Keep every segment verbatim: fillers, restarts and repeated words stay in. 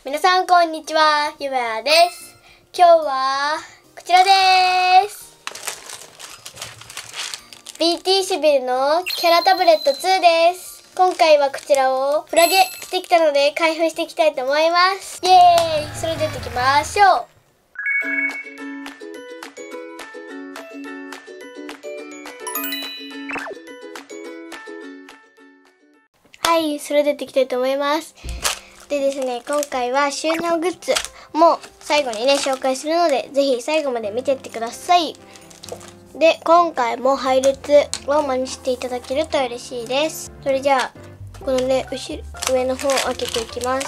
皆さんこんにちは、ゆめあです。今日はこちらです。 ビーティー シビルのキャラタブレットツーです。今回はこちらをフラゲしてきたので開封していきたいと思います。イエーイ。それでやっていきましょう。はい、それでやっていきたいと思います。でですね、今回は収納グッズも最後にね紹介するので、ぜひ最後まで見てってください。で、今回も配列を真似していただけると嬉しいです。それじゃあこのね後ろ上の方を開けていきます。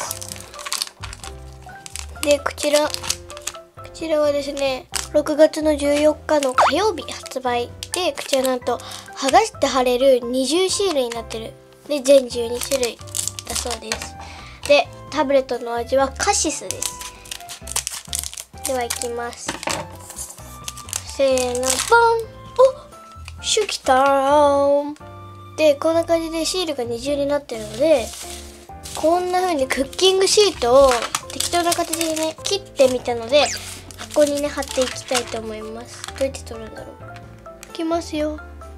で、こちらこちらはですね、ろくがつのじゅうよっかの火曜日発売で、こちらなんと剥がして貼れる二重シールになってる。で、全じゅうにしゅるいだそうです。で、タブレットの味はカシスです。ではいきます。せーの、ボン。お、シュキターン。で、こんな感じでシールが二重になってるので、こんな風にクッキングシートを適当な形でね切ってみたので、ここにね貼っていきたいと思います。どうやって取るんだろう。いきますよ。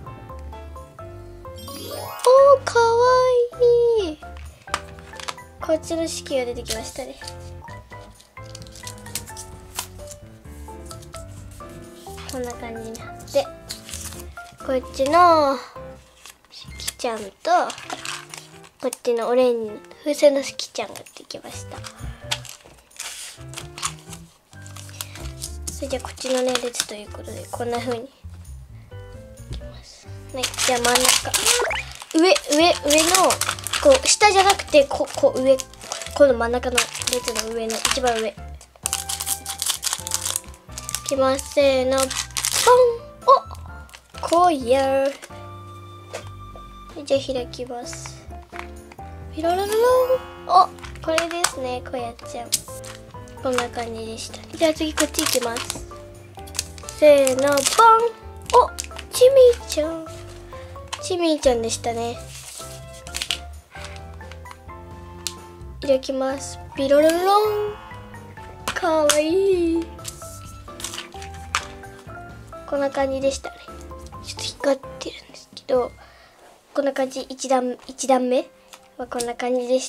おー、かわいい。こっちの式が出てきましたね。こんな感じになって、こっちの式ちゃんとこっちのオレンジの風船の式ちゃんができました。それじゃあこっちのね列ということで、こんな風にいきます。はい、じゃあ真ん中、上上上のこう下じゃなくて、ここ上、この真ん中の列の上の一番上いきます。せーの、ポン。お、こうやー。じゃあ開きます。ピロロロロン。お、これですね、こやちゃん。こんな感じでした。じゃあ次こっち行きます。せーの、ポン。お、チミーちゃん。チミーちゃんでしたね。開きます。ピロロロン。かわいい。こんな感じでしたね。ちょっと光ってるんですけど、こんな感じ。一段一段目はこんな感じでした。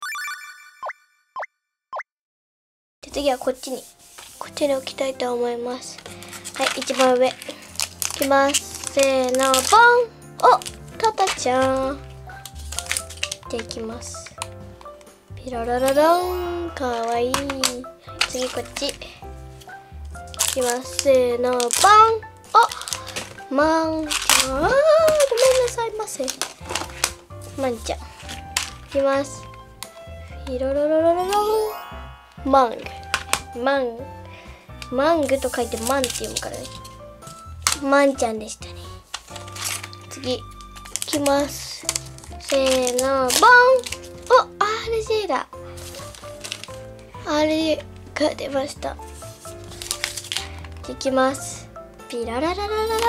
で、次はこっちにこっちに置きたいと思います。はい、一番上いきます。せーの、ポン。お、タタちゃん。でいきます。ピロロロロン。かわいい。次こっちいきます。せーの、バン。お、マンちゃん。あー、ごめんなさいませ。マンちゃんいきます。ピロロロロロロン。マングマンマングと書いてマンって読むからね。マンちゃんでしたね。次いきます。せーの、バン。お、アールジェー だ。アールジェー が出ました。いきます。ピララララララン。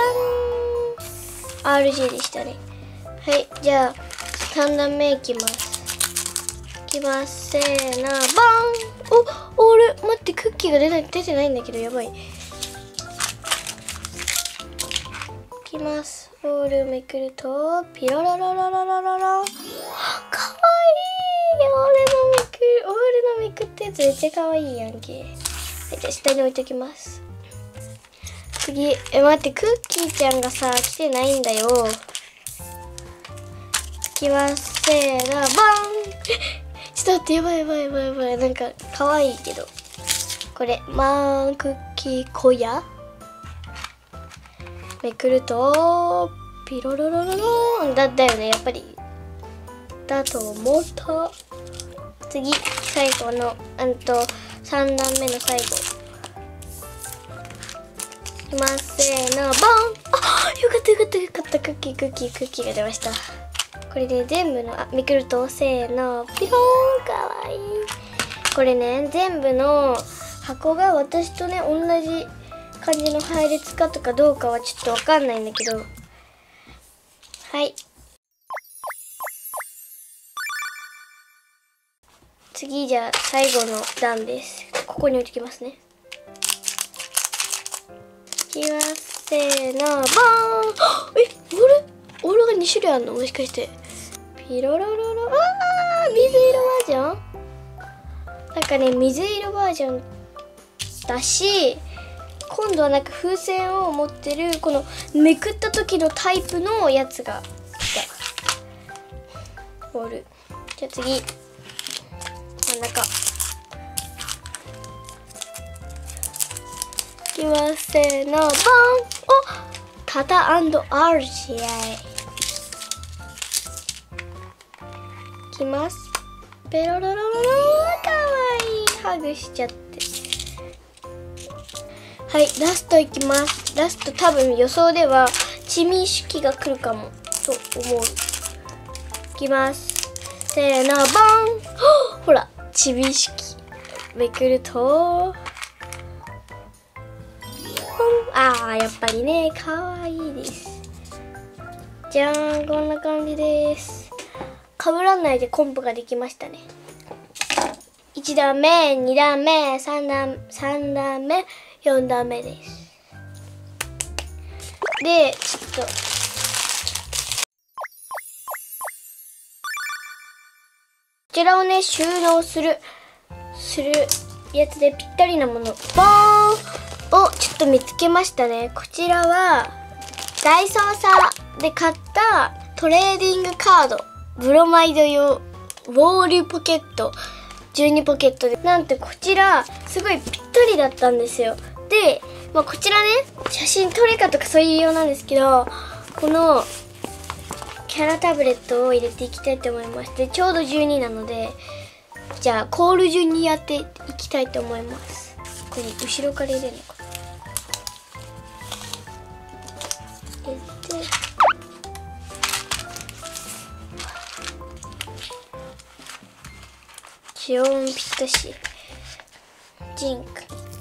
アールジェー でしたね。はい、じゃあさん段目いきます。いきます。せーの、バン。お、あれ待って、クッキーが出ない出てないんだけど、やばい。いきます。オールめくるとピロラララララララ。かわいい。オールのめくるオールのめくったやつめっちゃかわいいやんけ。はい、じゃあ下に置いときます。次、え、待って、クッキーちゃんがさ来てないんだよ。いきます。せーの、バン。ちょっと待って、やばいやばいやばいやばい。なんか可愛いけど、これマンクッキー小屋めくるとピロロロロロンだったよね、やっぱりだと思った。次、最後のうんとさん段目の最後いきます。せーの、バン。あ、よかったよかったよかった。クッキークッキークッキーが出ました。これで全部のあめくると、せーの、ピローン。かわいい。これね、全部の箱が私とね同じ感じの配列かとかどうかはちょっとわかんないんだけど、はい、 次じゃあ最後の段です。ここに置いてきますね。いきます。せーの、ボーン。え、オールオールがに種類あるの？もしかして。ピロロロロ。あー、水色バージョン？なんかね、水色バージョンだし、今度はなんか風船を持ってるこのめくった時のタイプのやつが来た。ボール。じゃあ次、真ん中。いきます。せーの、ボン。お、タタ&アージアイ。いきます。ペロロロロロ。かわいい。ハグしちゃって。はい、ラストいきます。ラスト多分予想ではチミシュキが来るかもと思う。いきます。せーの、ボン。ほら、チミシュキめくると、あー、やっぱりね、かわいいです。じゃーん、こんな感じです。かぶらないでコンプができましたね。いち段目、に段目、さん段、さん段目、よん段目です。で、ちょっとこちらをね、収納するするやつでぴったりなもの、ボーンをちょっと見つけましたね。こちらはダイソーさで買ったトレーディングカード、ブロマイド用ウォールポケットじゅうにポケットで、なんてこちらすごいぴったりだったんですよ。で、まあ、こちらね、写真撮れかとかそういう用なんですけど、このキャラタブレットを入れていきたいと思います。で、ちょうどじゅうになので、じゃあコール順にやっていきたいと思います。これ後ろから入れるのかな。入れて、気温ぴったし、ジンク。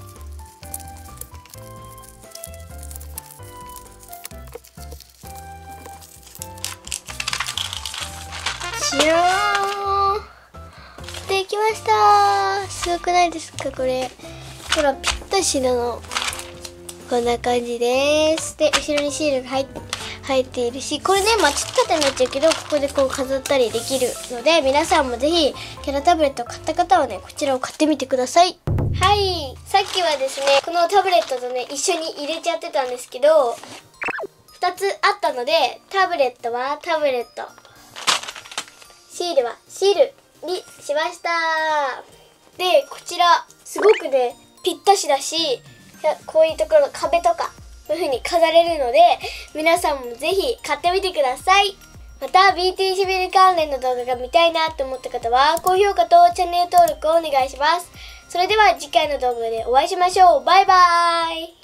しよー。できました。すごくないですかこれ。ほらぴったしなの。こんな感じです。で、後ろにシールが入って入っているし、これね、まあちょっと縦になっちゃうけど、ここでこう飾ったりできるので、皆さんもぜひキャラタブレットを買った方はね、こちらを買ってみてください。はい、さっきはですね、このタブレットとね、一緒に入れちゃってたんですけど、ふたつあったので、タブレットはタブレット、シールはシールにしました。で、こちらすごくねぴったしだし、こういうところの壁とかこういう風に飾れるので、皆さんもぜひ買ってみてください。また ビーティー シビル関連の動画が見たいなと思った方は高評価とチャンネル登録をお願いします。それでは次回の動画でお会いしましょう。バイバーイ。